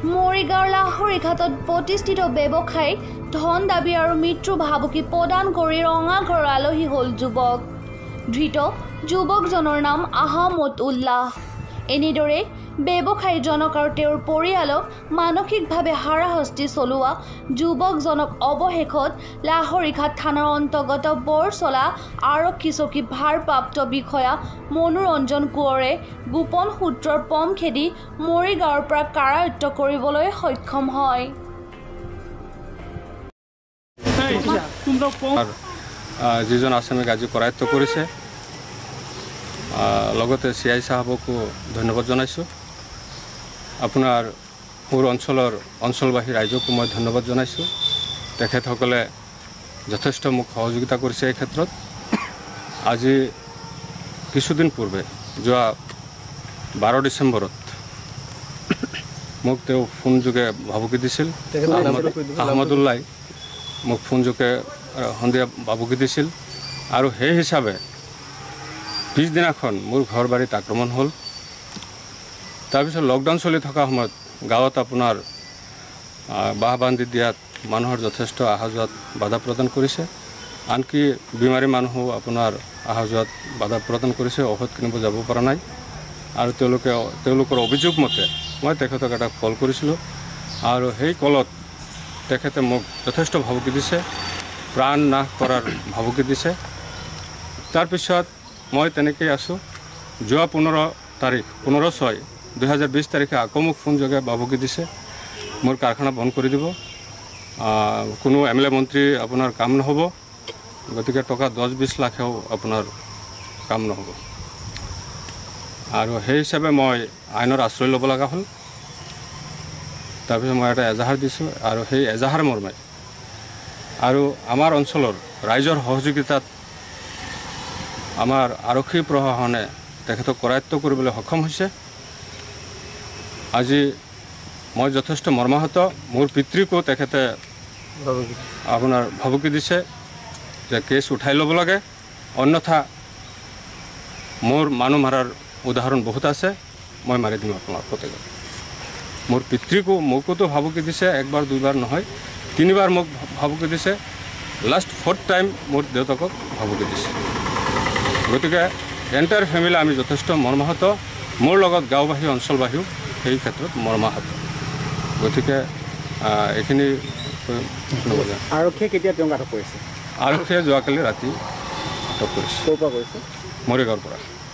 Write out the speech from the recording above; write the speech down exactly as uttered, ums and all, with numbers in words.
মৰিগাঁৱৰ লাহৰী ঘাটত প্ৰতিষ্ঠিত ব্যৱসায়ীক ধন দাবী আৰু মৃত্যু ভাবুকি প্ৰদান কৰি ৰঙাঘৰৰ আলহী হ'ল যুৱক। ধৃত যুৱকজনৰ নাম আহমদ উল্লাহ। এনেদৰে ব্যৱসায়ীজনক আৰু তেওঁৰ পৰিয়ালক মানসিকভাৱে হাৰাশাস্তি চলোৱা যুৱকজনক অৱশেষত লাহৰীঘাট থানাৰ অন্তৰ্গত বৰচলা আৰক্ষী চকী ভাৰপ্ৰাপ্ত বিষয়া মনোৰঞ্জন কোঁৱৰে গোপন সূত্ৰৰ পম খেদি মৰিগাঁৱৰ পৰা কাৰায়ত্ব কৰিবলৈ সক্ষম হয়। যিজন আসামিক আজি কৰায়ত্ব কৰিছে, লগতে চি আই সাহেবকো ধন্যবাদ জনাইছোঁ। আপোনাৰ মোৰ অঞ্চলৰ অঞ্চলবাসী ৰাইজকো মই ধন্যবাদ জনাইছোঁ। তেখেতসকলে যথেষ্ট মোক সহযোগিতা কৰিছে এই ক্ষেত্ৰত। আজি কিছুদিন পূৰ্বে যোৱা বাৰ ডিচেম্বৰত মোক তেওঁ ফোনযোগে ভাবুকি দিছিল। আহমদুল্লাই মোক ফোনযোগে সন্ধিয়া ভাবুকি দিছিল আৰু সেই হিচাপে পিছদিনাখন মোৰ ঘৰ বাৰীত আক্ৰমণ হ'ল। তাৰপিছত লকডাউন চলি থকা সময়ত গাঁৱত আপোনাৰ বাহ বান্ধি দিয়াত মানুহৰ যথেষ্ট অহা যোৱাত বাধা প্ৰদান কৰিছে। আনকি বেমাৰী মানুহো আপোনাৰ অহা যোৱাত বাধা প্ৰদান কৰিছে, ঔষধ কিনিব যাব পৰা নাই। আৰু তেওঁলোকে তেওঁলোকৰ অভিযোগ মতে মই তেখেতক এটা কল কৰিছিলোঁ আৰু সেই কলত তেখেতে মোক যথেষ্ট ভাবুকি দিছে, প্ৰাণ নাশ কৰাৰ ভাবুকি দিছে। তাৰপিছত মই তেনেকৈ আছোঁ। যোৱা পোন্ধৰ তাৰিখ পোন্ধৰ ছয় দুহেজাৰ বিছ তাৰিখে আকৌ মোক ফোনযোগে ভাবুকি দিছে, মোৰ কাৰখানা বন্ধ কৰি দিব, কোনো এম এল এ মন্ত্ৰী আপোনাৰ কাম নহ'ব, গতিকে টকা দহ বিছ লাখেও আপোনাৰ কাম নহ'ব। আৰু সেই হিচাপে মই আইনৰ আশ্ৰয় ল'ব লগা হ'ল। তাৰপিছত মই এটা এজাহাৰ দিছোঁ আৰু সেই এজাহাৰ মৰ্মে আৰু আমাৰ অঞ্চলৰ ৰাইজৰ সহযোগিতাত আমাৰ আৰক্ষী প্ৰশাসনে তেখেতক কৰায়ত্ব কৰিবলৈ সক্ষম হৈছে। আজি মই যথেষ্ট মৰ্মাহত। মোৰ পিতৃকো তেখেতে আপোনাৰ ভাবুকি দিছে যে কেছ উঠাই ল'ব লাগে, অন্যথা মোৰ মানুহ মাৰাৰ উদাহৰণ বহুত আছে, মই মাৰি দিম আপোনাৰ প্ৰত্যেকক। মোৰ পিতৃকো মোকোতো ভাবুকি দিছে, একবাৰ দুইবাৰ নহয়, তিনিবাৰ মোক ভাবুকি দিছে। লাষ্ট ফ'ৰ্থ টাইম মোৰ দেউতাকক ভাবুকি দিছে। গতিকে এণ্টায়াৰ ফেমিলি আমি যথেষ্ট মৰ্মাহত। মোৰ লগত গাঁওবাসী অঞ্চলবাসীও সেই ক্ষেত্ৰত মৰ্মাহত। গতিকে এইখিনি আৰক্ষীয়ে কেতিয়া তেওঁক আটক কৰিছে? আৰক্ষীয়ে যোৱাকালি ৰাতি আটক কৰিছে। ক'ৰ পৰা কৰিছে? মৰিগাঁৱৰ পৰা।